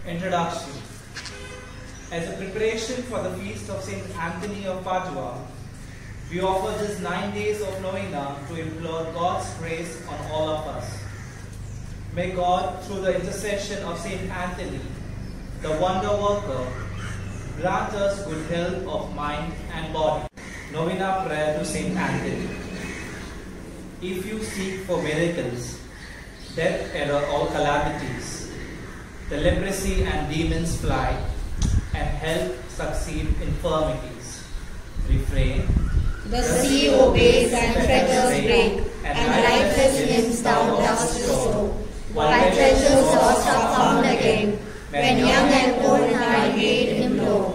Introduction. As a preparation for the feast of Saint Anthony of Padua, we offer this 9 days of novena to implore God's grace on all of us. May God, through the intercession of Saint Anthony, the wonder worker, grant us good health of mind and body. Novena prayer to Saint Anthony. If you seek for miracles, death, error, or calamities, the leprosy and demons fly, and health succeed infirmities. Refrain. The sea obeys and fetters break, and lifeless limbs thou dost restore. While treasures lost are found again, when young and old thy aid implore.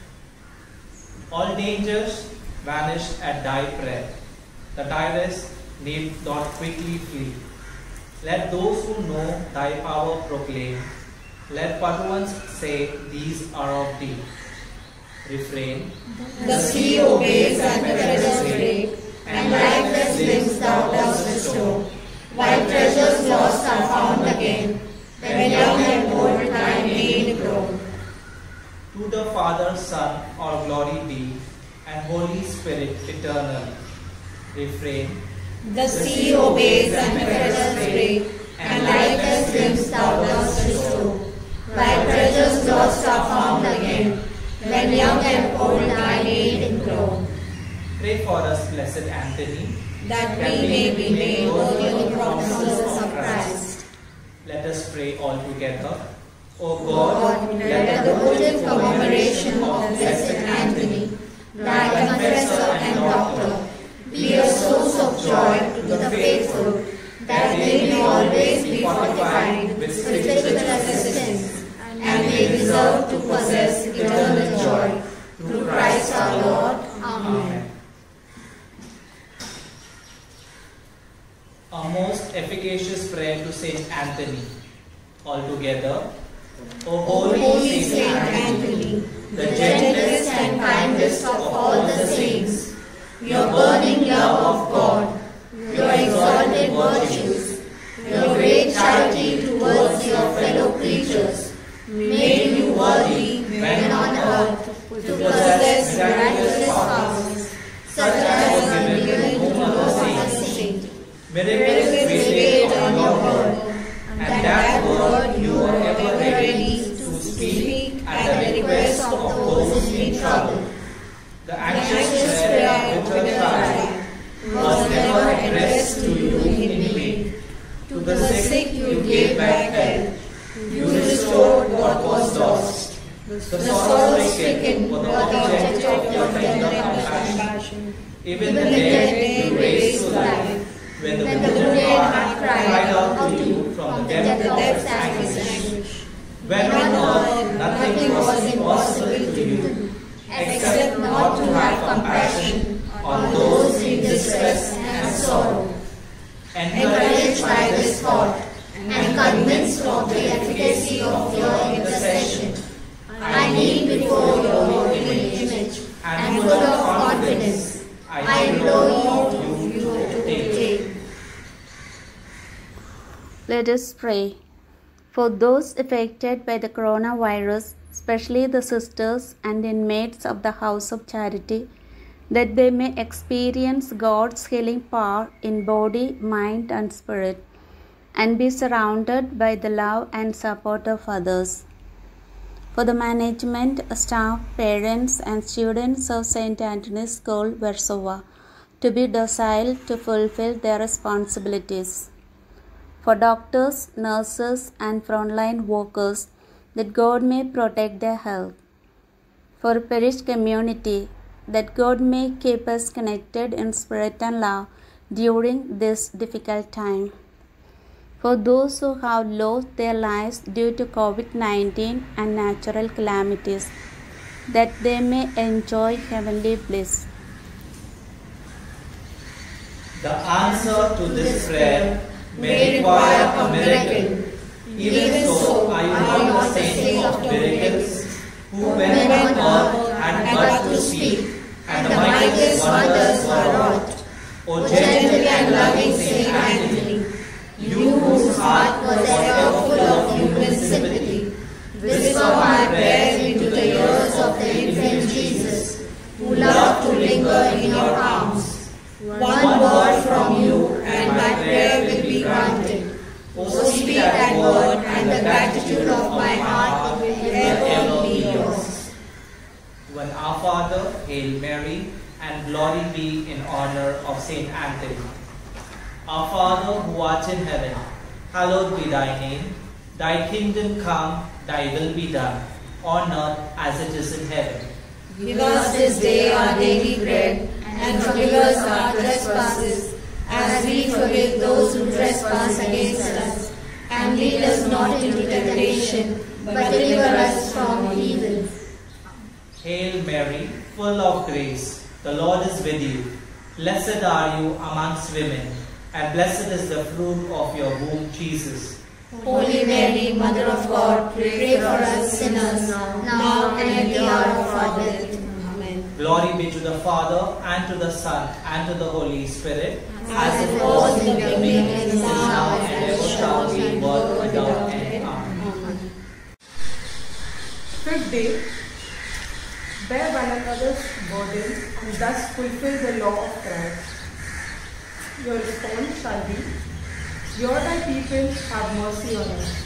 All dangers vanish at thy prayer. The direst need not quickly flee. Let those who know thy power proclaim. Let Paduans say, these are of thee. Refrain. The sea obeys and fetters break, and lifeless limbs thou dost restore. While treasures lost are found again, when young and old thy aid implore. To the Father, Son, all glory be, and Holy Spirit eternally. Refrain. The sea obeys and fetters break, and lifeless limbs thou dost restore. While treasures lost are found again, when young and old thy aid implore. Pray for us, Blessed Anthony, that we may be made worthy of the promises of Christ. Let us pray all together. O God, let the devoted commemoration of Blessed Anthony, thy confessor and doctor, be a source of joy to the faithful, that they may always be fortified with spiritual assistance, and may deserve to possess eternal joy. Through Christ our Lord. Amen. A most efficacious prayer to Saint Anthony. All together. O Holy Saint Anthony, the gentlest and kindest of all the saints, your burning love of God, your exalted virtues, your great charity towards your fellow creatures, made you worthy when on earth to possess miraculous powers, such as were given to your saint. Miracles waited on your word, and that word you were ever ready to speak at the request of those in trouble. The anxious prayer with her cry was never addressed to you in vain. To the sick you gave back health. You restored what was lost. The sorrow-stricken were the object of your tender compassion. Even the dead you raised to life, when the wounded heart cried out to you from the depth of its anguish. When on earth nothing was impossible to you, except not to have compassion on those in distress and sorrow. Encouraged by this thought, and convinced of the efficacy of your intercession, I kneel before your holy image, and full of confidence, I implore you to take. Let us pray. For those affected by the coronavirus, especially the sisters and inmates of the House of Charity, that they may experience God's healing power in body, mind, and spirit, and be surrounded by the love and support of others. For the management, staff, parents, and students of St. Anthony's School, Warsaw, to be docile to fulfill their responsibilities. For doctors, nurses, and frontline workers, that God may protect their health. For parish community, that God may keep us connected in spirit and love during this difficult time. For those who have lost their lives due to COVID-19 and natural calamities, that they may enjoy heavenly bliss. The answer to this prayer may require a miracle. Even so, I am not the saint of miracles, who when on earth had but to speak, and the mightiest wonders were wrought. O gentle and loving Saint Anthony, you whose heart was ever full of human sympathy, visit So speak that word, and the gratitude of my heart will ever be yours. When Our Father, Hail Mary, and glory be in honor of Saint Anthony. Our Father, who art in heaven, hallowed be thy name. Thy kingdom come, thy will be done, on earth as it is in heaven. Give us this day our daily bread, and forgive us our trespasses, as we forgive those who trespass against us. And lead us not into temptation, but deliver us from evil. Hail Mary, full of grace, the Lord is with you. Blessed are you amongst women, and blessed is the fruit of your womb, Jesus. Holy Mary, Mother of God, pray for us sinners, now and at the hour of our death. Amen. Glory be to the Father, and to the Son, and to the Holy Spirit, As it was in the beginning, is now, and ever shall be, world without end. Amen. Fifth day, bear one another's burdens and thus fulfill the law of Christ. Your response shall be, Hear thy people, have mercy on us.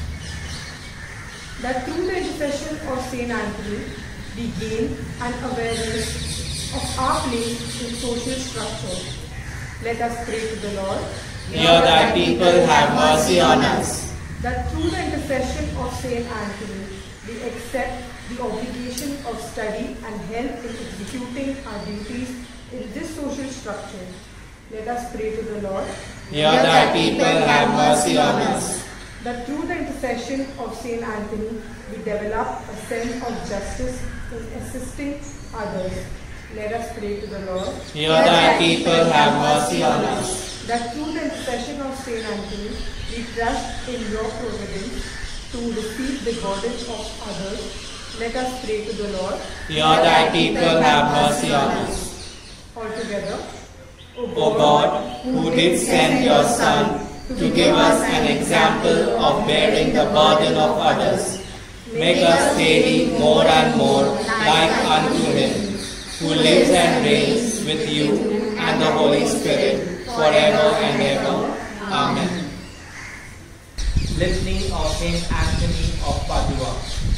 That through the intercession of Saint Anthony, we gain an awareness of our place in social structure. Let us pray to the Lord. Hear thy people, have mercy on us. That through the intercession of Saint Anthony, we accept the obligation of study and help in executing our duties in this social structure. Let us pray to the Lord. Hear thy people, have mercy on us. That through the intercession of Saint Anthony, we develop a sense of justice in assisting others. Let us pray to the Lord. Hear thy people, have mercy on us. That through the intercession of Saint Anthony, we trust in your providence to receive the burdens of others. Let us pray to the Lord. Hear thy people, have mercy on us. Altogether, O God, who did send your Son to give us an example of bearing the burden of others, make us daily more and more like unto him, who lives and reigns with you and the Holy Spirit, forever and ever. Amen. Litany of Saint Anthony of Padua.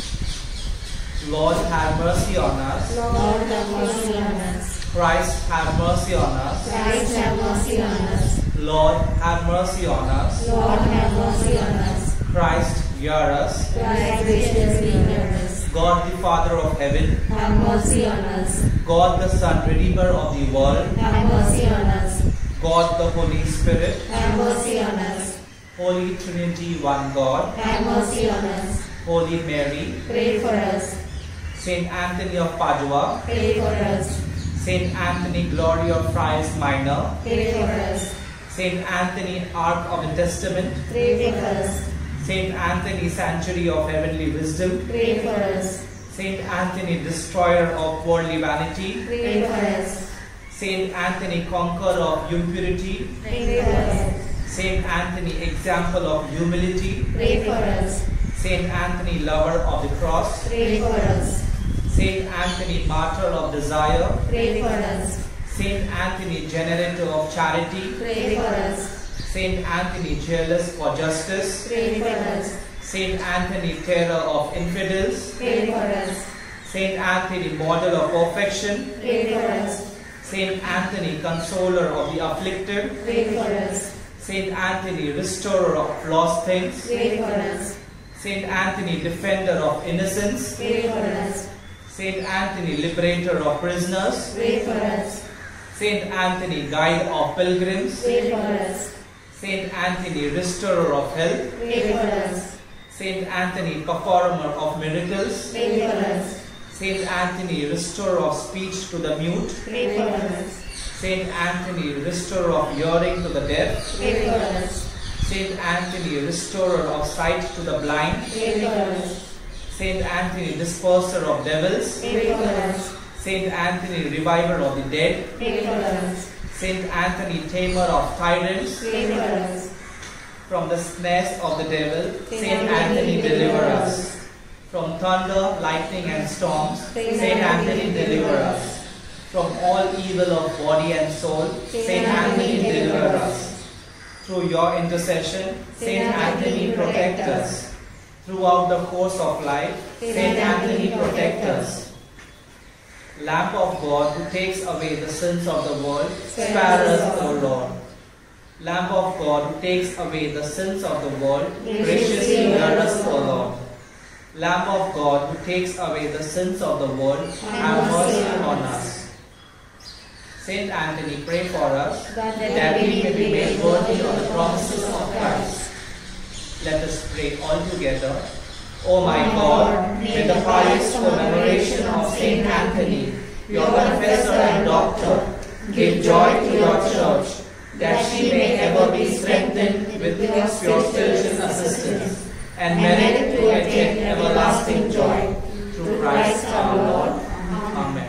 Lord, have mercy on us. Lord, have mercy on us. Christ, have mercy on us. Christ, have mercy on us. Lord, have mercy on us. Lord, have mercy on us. Christ, hear us. Christ, graciously hear us. God, the Father of heaven, Have mercy on us. God, the Son, Redeemer of the world, Have mercy on us. God, the Holy Spirit, Have mercy on us. Holy Trinity, one God, Have mercy on us. Holy Mary, Pray for us. Saint Anthony of Padua, Pray for us. Saint Anthony, Glory of Friars Minor, Pray for us. Saint Anthony, Ark of the Testament, Pray for us. Saint Anthony, Sanctuary of Heavenly Wisdom, Pray for us. Saint Anthony, Destroyer of Worldly Vanity, Pray for us. Saint Anthony, Conqueror of Impurity, Pray for us. Saint Anthony, Example of Humility, Pray for us. Saint Anthony, Lover of the Cross, Pray for us. Saint Anthony, Martyr of Desire, Pray for us. Saint Anthony, Generator of Charity, Pray for us. Saint Anthony, Jealous for Justice, Pray for us. Saint Anthony, Terror of Infidels, Pray for us. Saint Anthony, Model of Perfection, Pray for us. Saint Anthony, Consoler of the Afflicted, Pray for us. Saint Anthony, Restorer of Lost Things, Pray for us. Saint Anthony, Defender of Innocence, Pray for us. Saint Anthony, Liberator of Prisoners, Pray for us. Saint Anthony, Guide of Pilgrims, Pray for us. Saint Anthony, Restorer of Health, Pray for us. Saint Anthony, Performer of Miracles, Pray for us. Saint Anthony, Restorer of Speech to the Mute, Pray for us. Saint Anthony, Restorer of Hearing to the Deaf, Pray for us. Saint Anthony, Restorer of Sight to the Blind, Pray for us. Saint Anthony, Disperser of Devils, Pray for us. Saint Anthony, Reviver of the Dead, Pray for us. Saint Anthony, Tamer of Tyrants, Pray for us. from the snares of the devil, Saint Saint Anthony, deliver us. From thunder, lightning and storms, Saint Saint Anthony, Anthony, deliver us. From all evil of body and soul, Saint Anthony, deliver us. Through your intercession, Saint Anthony, protect us. Throughout the course of life, Saint Anthony, protect us. Lamb of God, who takes away the sins of the world, spare us, O Lord. Lamb of God, who takes away the sins of the world, graciously hear us, O Lord. Lamb of God, who takes away the sins of the world, have mercy on us. Saint Anthony, pray for us, that we may be made worthy of the promises of Christ. Let us pray all together. O my God, may the pious commemoration of Saint Anthony, your confessor and doctor, give joy to your church, that she may ever be strengthened with your spiritual assistance, and merit to attain everlasting joy. Through Christ our Lord. Amen.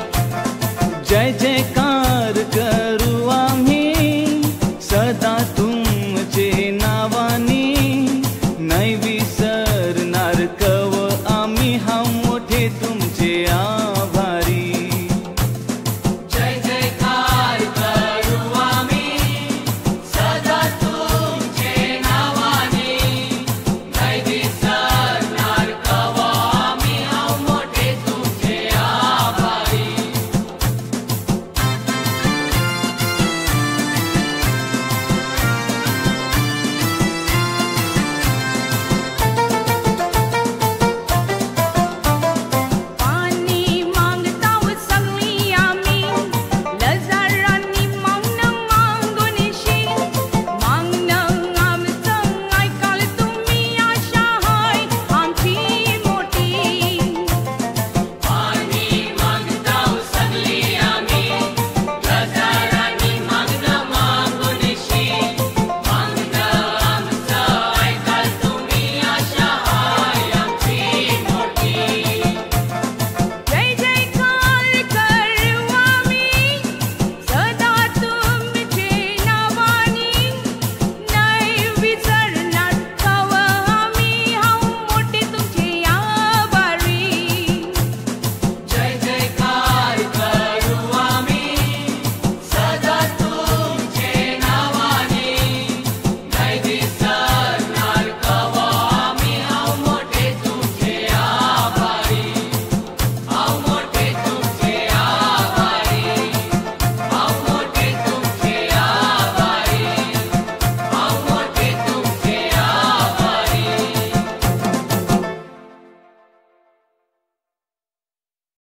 जय जयकार करू आम्ही सदा तू